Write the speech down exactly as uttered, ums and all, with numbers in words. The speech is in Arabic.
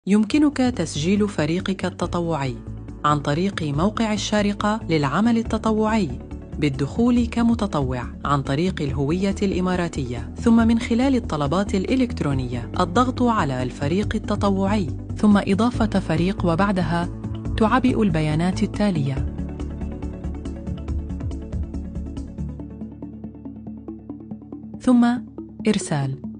يمكنك تسجيل فريقك التطوعي عن طريق موقع الشارقة للعمل التطوعي بالدخول كمتطوع عن طريق الهوية الإماراتية، ثم من خلال الطلبات الإلكترونية الضغط على الفريق التطوعي ثم إضافة فريق، وبعدها تعبئ البيانات التالية: ثم إرسال.